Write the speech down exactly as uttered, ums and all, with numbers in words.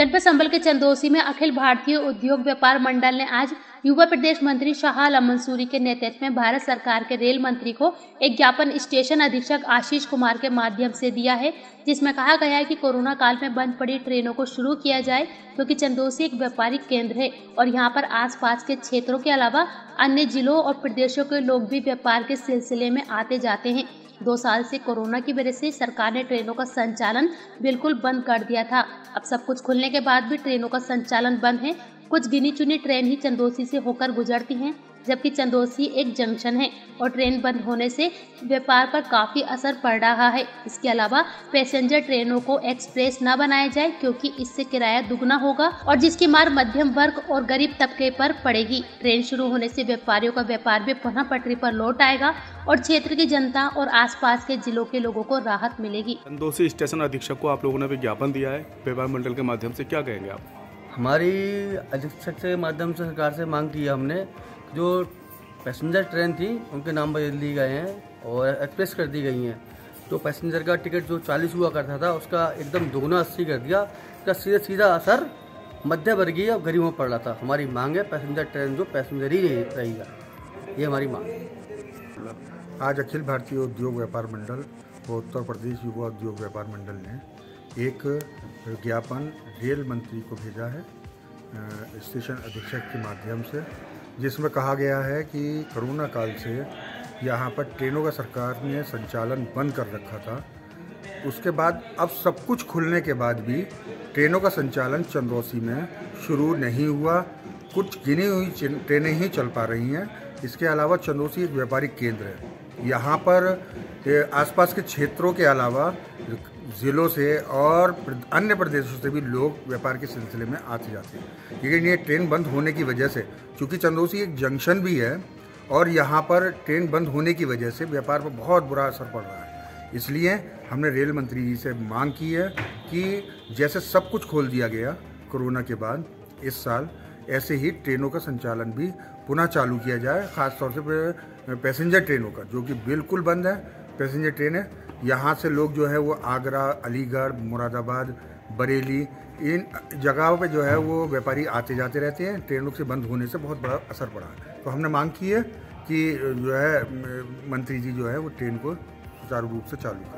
जनपद संबल के चंदौसी में अखिल भारतीय उद्योग व्यापार मंडल ने आज युवा प्रदेश मंत्री शाह आलम मंसूरी के नेतृत्व में भारत सरकार के रेल मंत्री को एक ज्ञापन स्टेशन अधीक्षक आशीष कुमार के माध्यम से दिया है, जिसमें कहा गया है कि कोरोना काल में बंद पड़ी ट्रेनों को शुरू किया जाए, क्योंकि चंदौसी एक व्यापारिक केंद्र है और यहाँ पर आसपास के क्षेत्रों के अलावा अन्य जिलों और प्रदेशों के लोग भी व्यापार के सिलसिले में आते जाते हैं। दो साल से कोरोना की वजह से सरकार ने ट्रेनों का संचालन बिल्कुल बंद कर दिया था। अब सब कुछ खुलने के बाद भी ट्रेनों का संचालन बंद है। कुछ गिनी चुनी ट्रेन ही चंदौसी से होकर गुजरती हैं, जबकि चंदौसी एक जंक्शन है और ट्रेन बंद होने से व्यापार पर काफ़ी असर पड़ रहा है। इसके अलावा पैसेंजर ट्रेनों को एक्सप्रेस न बनाया जाए, क्योंकि इससे किराया दुगना होगा और जिसकी मार मध्यम वर्ग और गरीब तबके पर पड़ेगी। ट्रेन शुरू होने से व्यापारियों का व्यापार भी पुनः पटरी पर लौट आएगा और क्षेत्र की जनता और आसपास के जिलों के लोगों को राहत मिलेगी। चंदौसी स्टेशन अधीक्षक को आप लोगों ने विज्ञापन दिया है व्यापार मंडल के माध्यम से, क्या कहेंगे आप? हमारी अधीक्षक के माध्यम से सरकार से मांग की है हमने, जो पैसेंजर ट्रेन थी उनके नाम बदल दिए गए हैं और एक्सप्रेस कर दी गई हैं। तो पैसेंजर का टिकट जो चालीस हुआ करता था उसका एकदम दोगुना अस्सी कर दिया। इसका सीधा सीधा असर मध्य वर्गीय और गरीबों पर पड़ रहा था। हमारी मांग है पैसेंजर ट्रेन जो पैसेंजर ही रहेगा, ये हमारी मांग है। आज अखिल भारतीय उद्योग व्यापार मंडल व उत्तर प्रदेश युवा उद्योग व्यापार मंडल ने एक ज्ञापन रेल मंत्री को भेजा है स्टेशन अधीक्षक के माध्यम से, जिसमें कहा गया है कि कोरोना काल से यहाँ पर ट्रेनों का सरकार ने संचालन बंद कर रखा था। उसके बाद अब सब कुछ खुलने के बाद भी ट्रेनों का संचालन चंदौसी में शुरू नहीं हुआ। कुछ गिनी हुई ट्रेनें ही चल पा रही हैं। इसके अलावा चंदौसी एक व्यापारिक केंद्र है। यहाँ पर आसपास के क्षेत्रों के अलावा ज़िलों से और अन्य प्रदेशों से भी लोग व्यापार के सिलसिले में आते जाते हैं। लेकिन ये ट्रेन बंद होने की वजह से, क्योंकि चंदौसी एक जंक्शन भी है और यहाँ पर ट्रेन बंद होने की वजह से व्यापार पर बहुत बुरा असर पड़ रहा है, इसलिए हमने रेल मंत्री जी से मांग की है कि जैसे सब कुछ खोल दिया गया कोरोना के बाद इस साल, ऐसे ही ट्रेनों का संचालन भी पुनः चालू किया जाए। ख़ासतौर से पैसेंजर ट्रेनों का, जो कि बिल्कुल बंद है। पैसेंजर ट्रेनें यहाँ से लोग जो है वो आगरा, अलीगढ़, मुरादाबाद, बरेली, इन जगहों पे जो है वो व्यापारी आते जाते रहते हैं। ट्रेनों से बंद होने से बहुत बड़ा असर पड़ा है। तो हमने मांग की है कि जो है मंत्री जी जो है वो ट्रेन को सुचारू रूप से चालू करें।